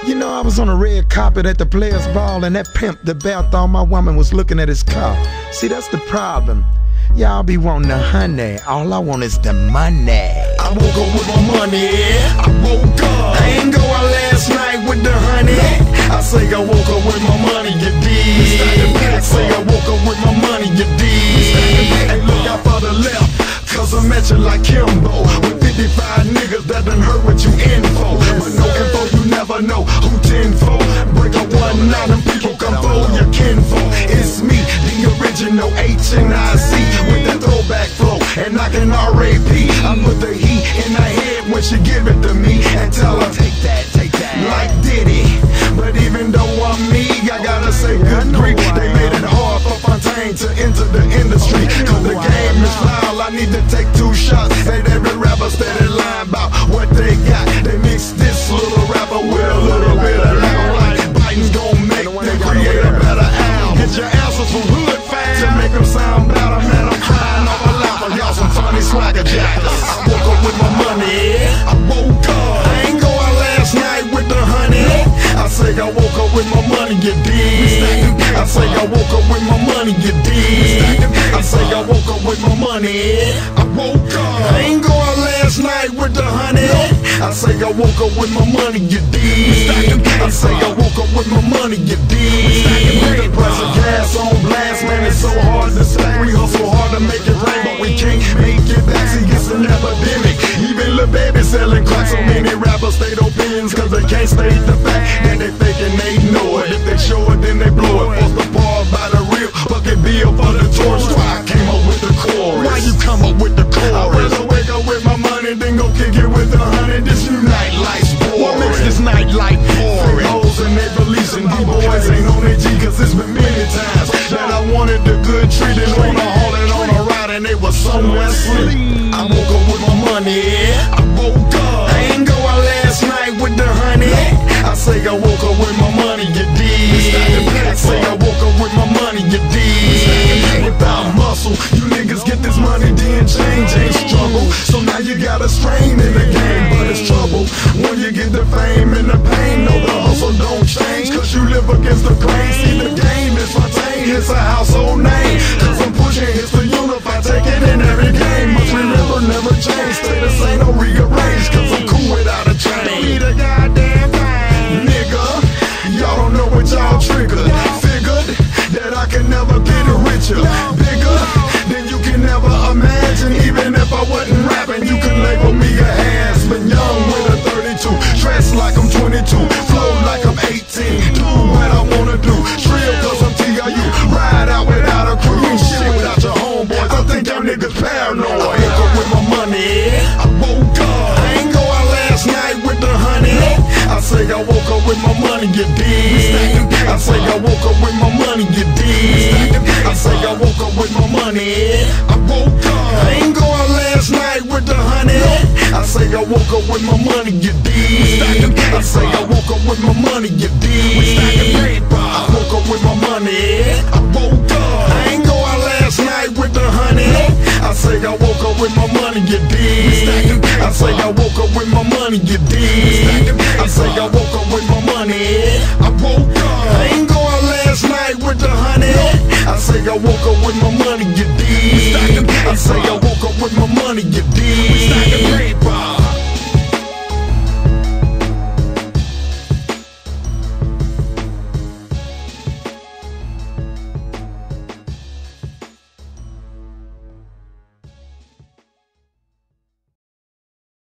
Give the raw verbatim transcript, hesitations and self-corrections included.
You know, I was on a red carpet at the Players Ball, and that pimp, the bear, thought my woman was looking at his car. See, that's the problem. Y'all be wanting the honey, all I want is the money. I woke up with my money, I woke up. I ain't go out last night with the honey. I say I woke up with my money, you dig? I say I woke up with my money, you dig? Hey, look out for the left, cause I'm at you like Kimbo, with fifty-five niggas that done heard what you in for. But no info, you never know who ten for. Break a one nine, them people come for your kinfolk. It's me, the original H N I C, with that throwback flow and knocking R A P. I put the heat in her head when she give it to me and tell her, take that, take that, like Diddy. But even though I'm me, I gotta say good grief, they made it hard for Fontaine to enter the industry. Cause the game is foul, I need to take two shots. Ain't every rapper steady lying about what they got. They mix this little rapper with a little bit of that. Like Biden's gon' make them create a better album. Get your answers from Hood fans to make them sound better. Man, I'm crying off a laugh. Y'all some funny swagger jackers. I woke up with my money, I woke up. I ain't go out last night with the honey. I say I woke up with my money, you dig? I say I woke up with my money, you dig? I say I woke up with my money, I woke up. I ain't go out last night with the honey. I say I woke up with my money, you dig? I say I woke up with my money, you dig? Put the price of gas on blast, man, it's so hard to stack. We hustle hard to make it rain, but we can't make it back. See, it's an epidemic. Even Lil Baby selling crack. So many rappers state opinions cause they can't state the fact. Then they thinking they know it. If they show it, then they blow it. Force the bars by the real bucket bill for the tourist. Why I came up with the chorus? Why you come up with the chorus? I'd rather wake up with my money than go kick it with a hundred. This new nightlife's boring. What makes this nightlife boring? Hoes and they releasing D-boys ain't on their G. Cause it's been many times that I wanted the good treating on a haul and on a ride and they was somewhere asleep. I woke up with my money, I woke up. I ain't go out last night with the honey. I say I woke up with my money, you dig? I say I woke up with my money, you dig? Without muscle, you niggas get this money, then change ain't struggle. So now you got a strain in the game, but it's trouble when you get the fame and the pain. No, the hustle don't change, cause you live against the grain. See, the game is Fontaine, it's a household name. Cause I'm pushing hits to unify, take it in every game. Must remember, never change, stay the same, no rearrange. Cause I'm cool without a chain. Don't need a goddamn thing, nigga. Y'all don't know what y'all triggered. Figured that I can never get richer, bigger than you can never imagine. Even if I wasn't rapping, you could label me a has-been. Young with a thirty-two, dressed like I'm twenty-two, flow like I'm eighteen. Do what I wanna do, trill cause I'm T I U. Ride out without a crew, ain't shit without your homeboys. I think y'all niggas paranoid. I woke up with my money, I woke up. I ain't go out last night with the honey. I say I woke up with my money, you dig? I say I woke up with my money, you dig? I say I woke up with my money, I woke up. I ain't go out last night with the honey. I say I woke up with my money, you dig? I say I woke up with my money, you dig? I woke up with my money, I woke up. I ain't go out last night with the honey. I say I woke up with my money, you dig? I say I woke up with my money, you dig? I say I woke up with my money, I woke up. I ain't go out last night with the honey. I say I woke up with my money, you dig? I say I woke up with my money, you dig?